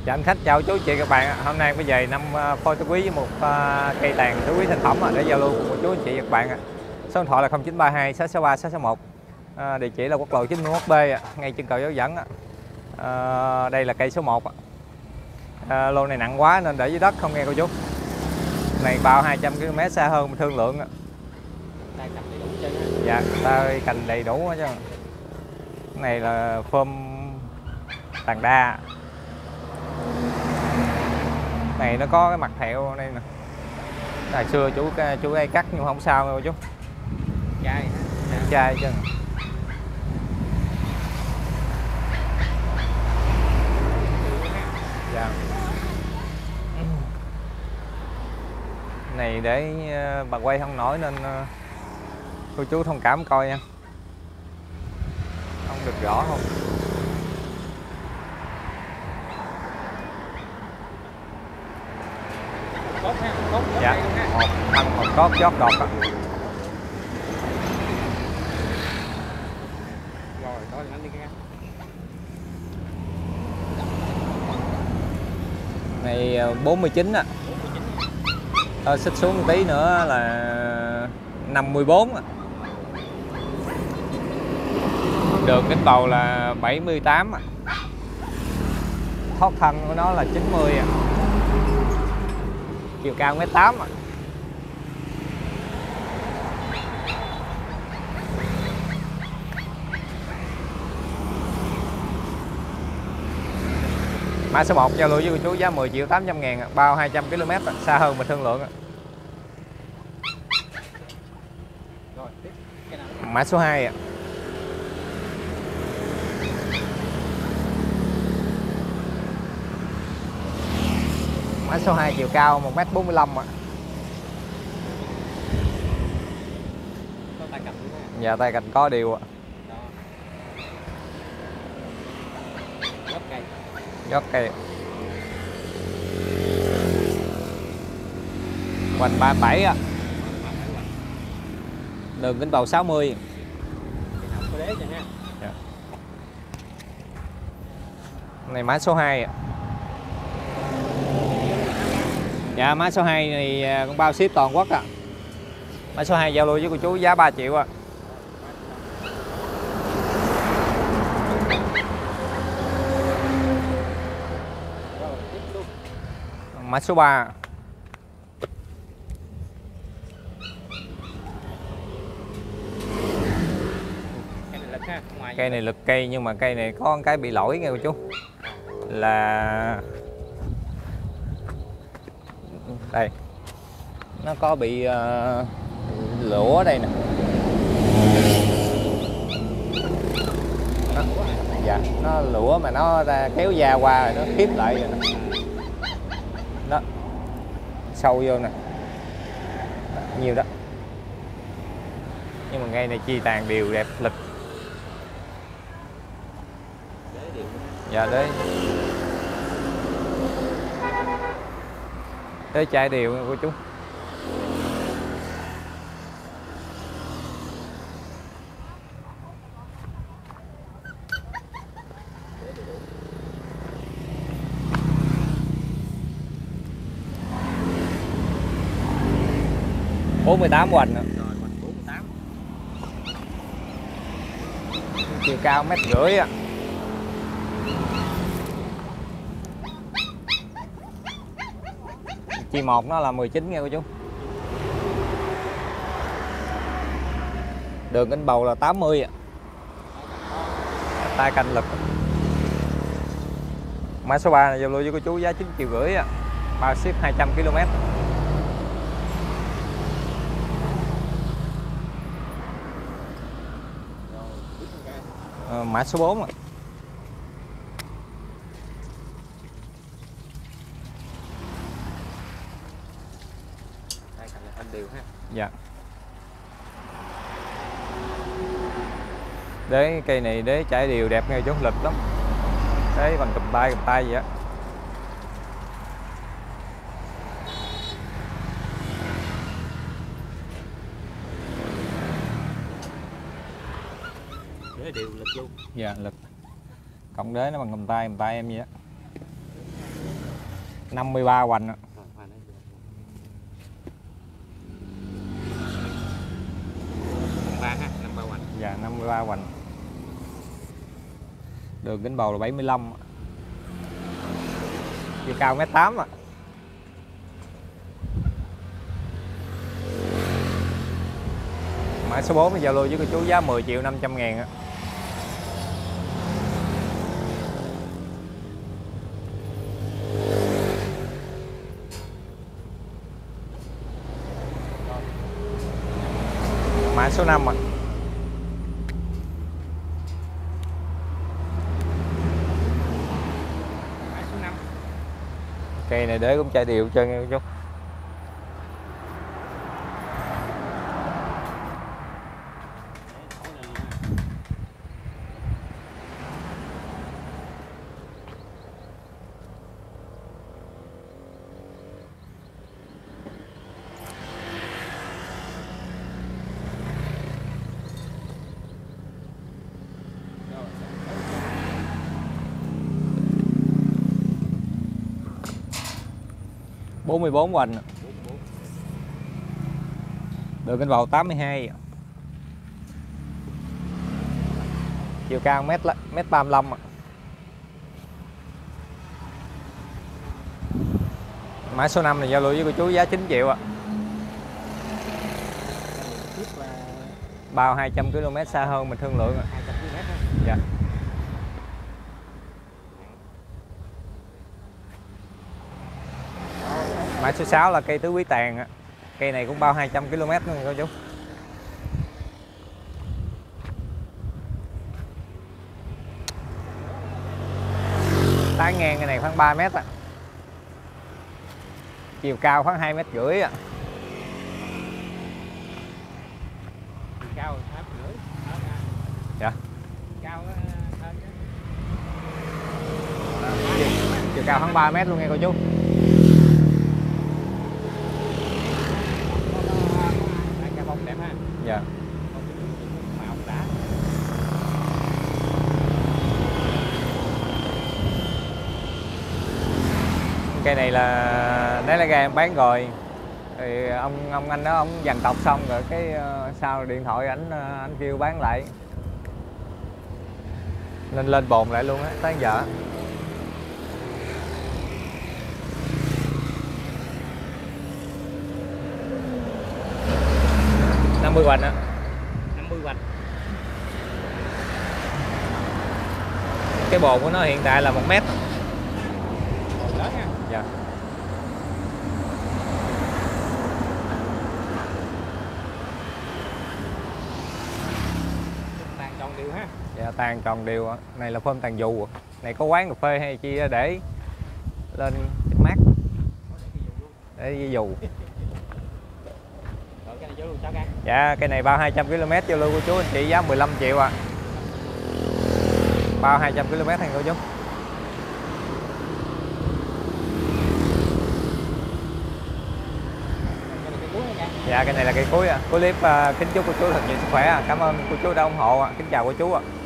Dạ anh khách chào chú chị các bạn. Hôm nay mới về năm phôi Tứ Quý với một cây tàn Tứ Quý thành phẩm để giao lưu cùng một chú anh chị và các bạn. Số điện thoại là 0932 663 661. Địa chỉ là quốc lộ 91B ngay chân cầu Giáo Dẫn. Đây là cây số 1. Lô này nặng quá nên để dưới đất không nghe cô chú. Này bao 200 km xa hơn mình thương lượng. Dạ, tay cành đầy đủ hết chứ. Cái này là phơm tàn đa. Này nó có cái mặt thẹo đây nè. Hồi xưa chú hay cắt nhưng không sao đâu chú. Chai. Chai chứ. Dạ. Này để bà quay không nổi nên cô chú thông cảm coi nha. Không được rõ không? Cốt ha, cốt Dạ, một thằng một cốt chót đọt á. Rồi, thôi anh đi nghe. Này 49 á. Xích xuống một tí nữa là 54 á. Đường kính bầu là 78 á. Thoát thân của nó là 90 á. Chiều cao 1m8 à. Mã số 1 giao lưu với cô chú giá 10 triệu 800 ngàn, bao 200 km, xa hơn mình thương lượng. Rồi, tiếp. Cái nào? Mã số 2 Mã số 2 chiều cao 1m45 ạ. Có tay cầm luôn ha. Dạ tay cành có điều ạ. Đó. Gốc cây. Gót cây. Hoành 37 ạ. Đường kính bầu 60. Cái nào có đế cho ha. Dạ. Này mã số 2 ạ. Dạ mã số 2 này con bao ship toàn quốc ạ. Mã số 2 giao lưu với cô chú giá 3 triệu ạ. Rồi, tiếp luôn. Mã số 3. Cái này lực ha, ngoài. Cây này lực cây nhưng mà cây này có một cái bị lỗi nghe cô chú. Là đây. Nó có bị lũa ở đây nè. Dạ, nó lũa mà nó ra kéo da qua rồi nó khiếp lại rồi nè. Đó. Sâu vô nè. Đó, nhiều đó. Nhưng mà ngay này chi tàn đều đẹp lịch. Đế đều. Dạ đấy. Đấy chai đều nha cô chú. Bốn 48 hoành. Rồi, mình 48. Chiều cao 1,5 m á. Chi 1 nó là 19 nha cô chú. Đường kính bầu là 80 ạ. Tay canh lực. Mã số 3 này giao lưu với cô chú giá 9,5 triệu ạ. Bao ship 200 km. Mã số 4 ạ. Tay cầm là anh đều ha. Dạ. Đế cây này đế trải đều đẹp ngay chú, lịch lắm. Đế bằng cầm tay vậy á. Đế đều lực luôn. Dạ lực. Cộng đế nó bằng cầm tay em vậy á. 53 hoành ạ. Hoa nó được. 53 ha, 53 hoành. Dạ 53 hoành. Đường kính bầu là 75. Chiều cao 1m8 ạ. Mã số 4 giao lưu với cô chú giá 10.500.000 á. Mã số 5 ạ. Mã số 5. Cây này để cũng chai đều cho nghe chú. Rồi. 44 hoành. 44. Đường kính bầu 82. Chiều cao mét 35 ạ. Mã số 5 này giao lưu với cô chú giá 9 triệu ạ. Tiếp là Bao 200 km xa hơn mình thương lượng ạ. 200 km ha. Dạ. Mã số 6 là cây tứ quý tàn ạ. Cây này cũng bao 200 km luôn cô chú. Tán ngang cái này khoảng 3 mét ạ. Chiều cao khoảng 2,5 m ạ. Chiều cao 2,5 m. Dạ. Cao hơn Chiều cao khoảng 3 mét luôn nghe cô chú. cái bông đẹp ha. Dạ. Màu đá. Cây này là đấy là gà em bán rồi. Thì ông anh đó ông dàn cọc xong rồi cái sau điện thoại anh kêu bán lại. Nên lên bồn lại luôn á, tán dở. Năm 50 hoành á. 50 hoành. Cái bồn của nó hiện tại là 1 mét. Còn lớn ha. Dạ. Tàn tròn đều ha. Dạ tàn tròn đều ạ. Này là phơm tàn dù ạ. Này có quán cà phê hay chi để lên mát để ghi dù. Rồi cái này vô luôn sao ca? Dạ cây này bao 200 km giao lưu của chú anh chị giá 15 triệu ạ. Bao 200 km anh cô chú. Dạ cái này là cây cuối ạ. Cuối clip kính chúc cô chú thật nhiều sức khỏe ạ. Cảm ơn cô chú đã ủng hộ ạ. Kính chào cô chú ạ.